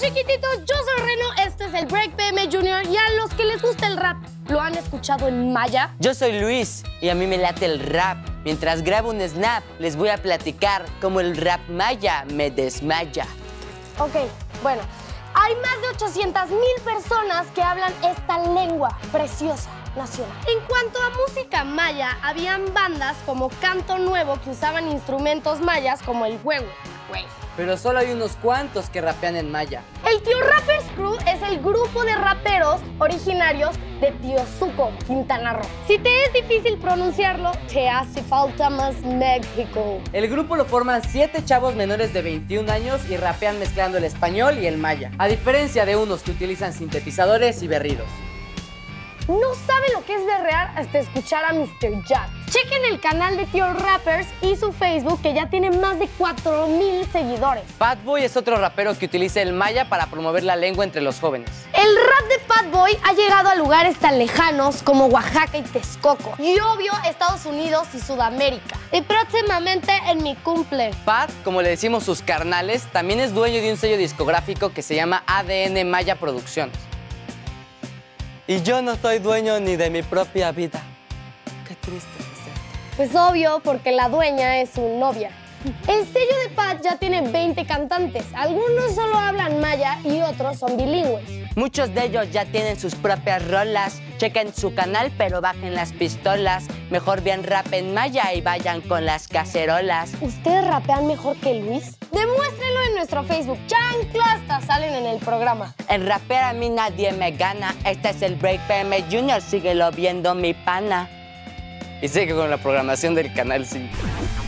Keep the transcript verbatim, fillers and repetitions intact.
chiquititos, yo soy Reno, este es el Break P M Junior y a los que les gusta el rap, ¿lo han escuchado en maya? Yo soy Luis y a mí me late el rap. Mientras grabo un snap, les voy a platicar cómo el rap maya me desmaya. Ok, bueno, hay más de ochocientas mil personas que hablan esta lengua preciosa nacional. En cuanto a música maya, habían bandas como Canto Nuevo que usaban instrumentos mayas como el huevo. Pero solo hay unos cuantos que rapean en maya. El Tío Rappers Crew es el grupo de raperos originarios de Tiosuco, Quintana Roo. Si te es difícil pronunciarlo, te hace falta más México. El grupo lo forman siete chavos menores de veintiún años y rapean mezclando el español y el maya, a diferencia de unos que utilizan sintetizadores y berridos. No saben lo que es berrear hasta escuchar a mister Jack. Chequen el canal de Tío Rappers y su Facebook, que ya tiene más de cuatro mil seguidores. Fatboy es otro rapero que utiliza el maya para promover la lengua entre los jóvenes. El rap de Fatboy ha llegado a lugares tan lejanos como Oaxaca y Texcoco. Y obvio, Estados Unidos y Sudamérica. Y próximamente en mi cumple. Fat, como le decimos sus carnales, también es dueño de un sello discográfico que se llama A D N Maya Producciones. Y yo no soy dueño ni de mi propia vida. Qué triste es esto. Pues obvio, porque la dueña es su novia. El sello de Pat ya tiene veinte cantantes. Algunos solo hablan maya y otros son bilingües. Muchos de ellos ya tienen sus propias rolas. Chequen su canal, pero bajen las pistolas. Mejor bien rap en maya y vayan con las cacerolas. ¿Ustedes rapean mejor que Luis? Demuéstrenlo en nuestro Facebook. Chanclastas salen en el programa. En rapear a mí nadie me gana. Este es el Break P M Junior, síguelo viendo mi pana. Y sigue con la programación del Canal cinco.